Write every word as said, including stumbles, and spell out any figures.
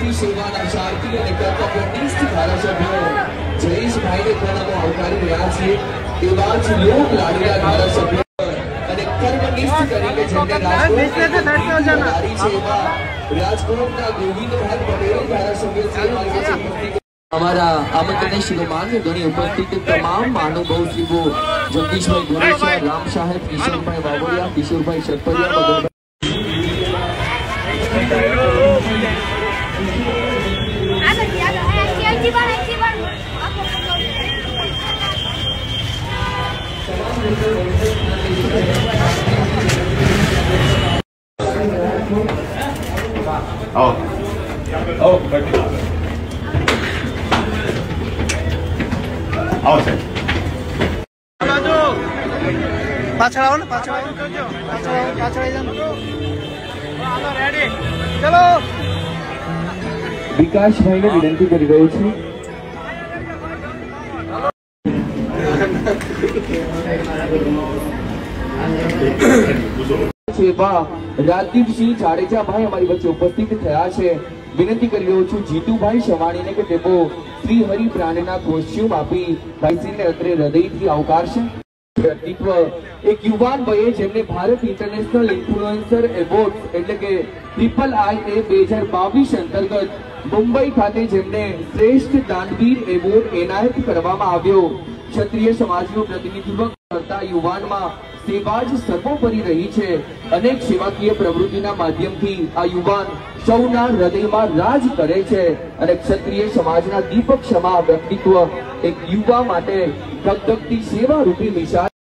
समाजनी सेवाना शांति અને કર્તવ્યનિષ્ઠ ધારાસભ્યો જયેશભાઈને પણ અમે આવકારી રહ્યા છીએ। એવા જ લોક લાડીલા ધારાસભ્યો અને કર્મનિષ્ઠ તરીકે જેમને રાજકોટની છે એવા રાજકોટના ગોવિંદભાઈ પટેલ ધારાસભ્ય શ્રી મારી પાસે ઉપસ્થિત हमारा आमंत्रण शिरोमान्य गणी उपस्थित तमाम महानुभावश्रीओ जगदीशभाई गोरेशिया, राम साहेब, किशोरभाई बाबरिया, किशोरभाई सतपरिया, Oh. Oh, आओ सर पाछળ આવો ને પાછળ આવો કરજો પાછળ આવો પાછળ આવી જાઓ હાલો રેડી ચલો વિકાસભાઈને વિનંતી કરી રહ્યો છું રાજદીપસિંહ જાડેજાભાઈ અમારી વચ્ચે ઉપસ્થિત થયા છે। વિનંતી કરી રહ્યો છું જીતુભાઈ શવાણીને કે તેઓ શ્રી હરિ પ્રાણના કોસ્ચ્યુમ આપી ભાઈશ્રીને અત્રે હૃદયથી આવકારશે। વ્યક્તિત્વ એક યુવાન વયે જેમને ભારત ઇન્ટરનેશનલ ઇન્ફ્લુએન્સર એવોર્ડ એટલે કે ટ્રિપલ આઈ એ બે હજાર બાવીસ અંતર્ગત મુંબઈ ખાતે જેમને શ્રેષ્ઠ દાનવીર એવોર્ડ એનાયત કરવામાં આવ્યો। ક્ષત્રિય સમાજનું પ્રતિનિધિત્વ કરતા યુવાનમાં સેવા જ સર્વોપરી રહી છે। અનેક સેવાકીય પ્રવૃત્તિના માધ્યમથી આ યુવાન સૌના હૃદયમાં રાજ કરે છે અને ક્ષત્રિય સમાજના દીપક સમા વ્યક્તિત્વ એક યુવા માટે ધગધગતી સેવા રૂપી મિસાલ